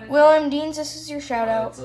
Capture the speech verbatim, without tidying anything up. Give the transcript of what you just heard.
Will M. Deans, this is your shout out.